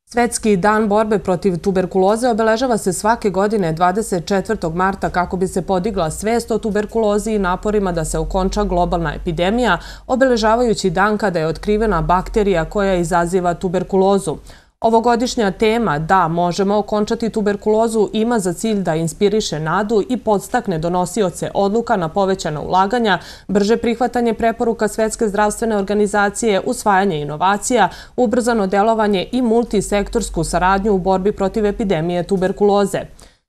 Svetski dan borbe protiv tuberkuloze obeležava se svake godine 24. marta kako bi se podigla svest o tuberkulozi i naporima da se okonča globalna epidemija, obeležavajući dan kada je otkrivena bakterija koja izaziva tuberkulozu. Ovogodišnja tema "Da, možemo okončati tuberkulozu" ima za cilj da inspiriše nadu i podstakne donosioce odluka na povećana ulaganja, brže prihvatanje preporuka Svetske zdravstvene organizacije, usvajanje inovacija, ubrzano delovanje i multisektorsku saradnju u borbi protiv epidemije tuberkuloze.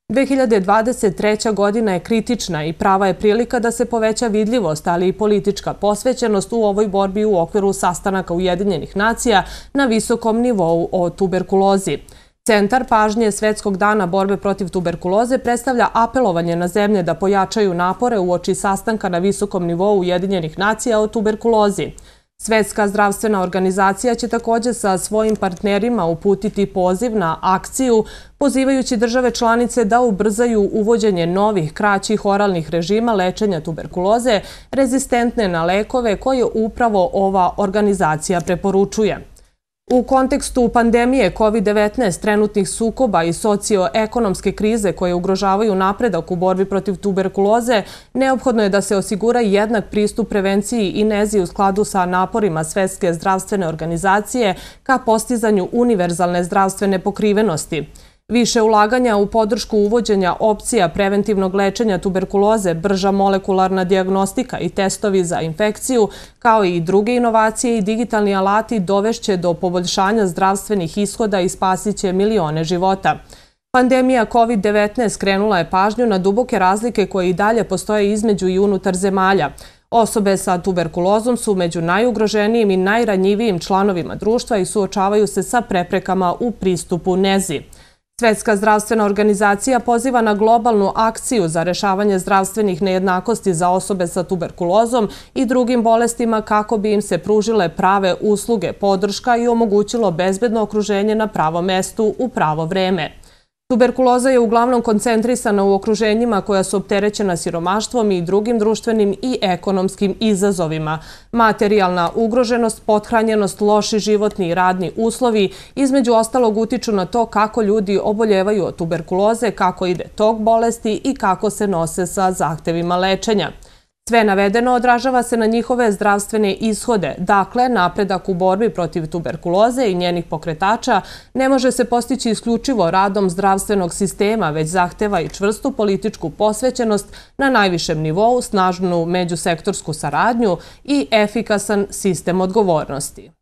2023. godina je kritična i prava je prilika da se poveća vidljivost, ali i politička posvećenost u ovoj borbi u okviru sastanaka Ujedinjenih nacija na visokom nivou o tuberkulozi. Centar pažnje Svetskog dana borbe protiv tuberkuloze predstavlja apelovanje na zemlje da pojačaju napore uoči sastanka na visokom nivou Ujedinjenih nacija o tuberkulozi. Svetska zdravstvena organizacija će također sa svojim partnerima uputiti poziv na akciju, pozivajući države članice da ubrzaju uvođenje novih, kraćih oralnih režima lečenja tuberkuloze, rezistentne na lekove koje upravo ova organizacija preporučuje. U kontekstu pandemije COVID-19, trenutnih sukoba i socioekonomske krize koje ugrožavaju napredak u borbi protiv tuberkuloze, neophodno je da se osigura jednak pristup prevenciji i nezi u skladu sa naporima Svetske zdravstvene organizacije ka postizanju univerzalne zdravstvene pokrivenosti. Više ulaganja u podršku uvođenja opcija preventivnog lečenja tuberkuloze, brža molekularna dijagnostika i testovi za infekciju, kao i druge inovacije i digitalni alati dovešće do poboljšanja zdravstvenih ishoda i spasiće milione života. Pandemija COVID-19 skrenula je pažnju na duboke razlike koje i dalje postoje između i unutar zemalja. Osobe sa tuberkulozom su među najugroženijim i najranjivijim članovima društva i suočavaju se sa preprekama u pristupu nezi. Svetska zdravstvena organizacija poziva na globalnu akciju za rešavanje zdravstvenih nejednakosti za osobe sa tuberkulozom i drugim bolestima kako bi im se pružile prave usluge, podrška i omogućilo bezbedno okruženje na pravom mestu u pravo vreme. Tuberkuloza je uglavnom koncentrisana u okruženjima koja su opterećena siromaštvom i drugim društvenim i ekonomskim izazovima. Materijalna ugroženost, pothranjenost, loši životni i radni uslovi između ostalog utiču na to kako ljudi oboljevaju od tuberkuloze, kako ide tok bolesti i kako se nose sa zahtevima lečenja. Sve navedeno odražava se na njihove zdravstvene ishode, dakle, napredak u borbi protiv tuberkuloze i njenih pokretača ne može se postići isključivo radom zdravstvenog sistema, već zahteva i čvrstu političku posvećenost na najvišem nivou, snažnu međusektorsku saradnju i efikasan sistem odgovornosti.